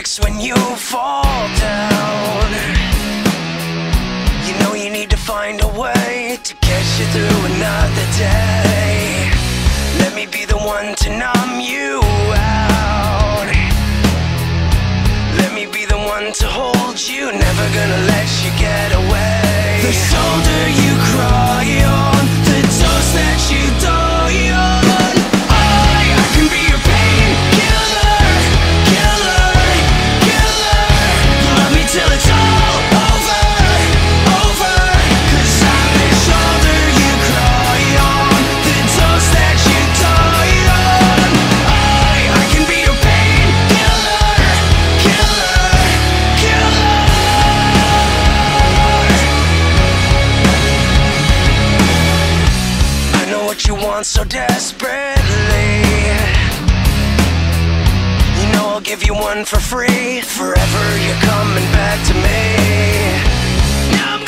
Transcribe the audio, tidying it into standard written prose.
fix when you fall down. You know you need to find a way to get you through another day. Let me be the one to numb you out. Let me be the one to hold you, never gonna let you get away. The shoulder you cry on, the toast that you die on. I can be your painkiller, killer, killer. Love me till it's all over, over. 'Cause I'm the shoulder you cry on, the toast that you die on. I can be your painkiller, killer, killer. I know what you want so desperately. You know I'll give you one for free. Forever you're coming back to me. Now